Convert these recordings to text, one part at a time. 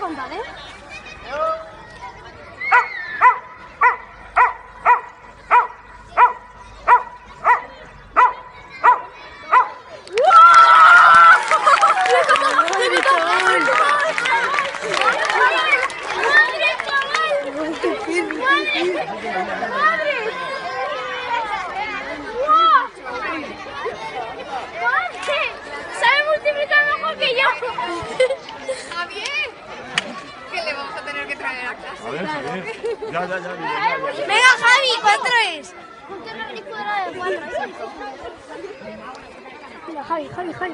contar, ¿eh? ¡Sabe multiplicar mejor que yo! ¡Javier! ¿Qué le vamos a tener que traer a clase? A ver, ya. Venga, Javi, ¿cuánto es? Ponte una licuadora de 4. Mira, Javi, ¿cuánto es?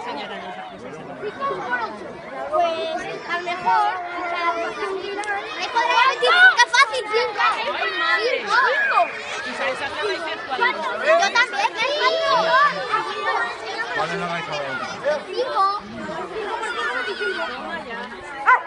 Pues a lo mejor es fácil, 5. Yo también, ¿qué es 5? ¿Cuál es la raíz cada uno? 5.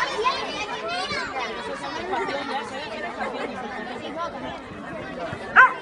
¡Ah!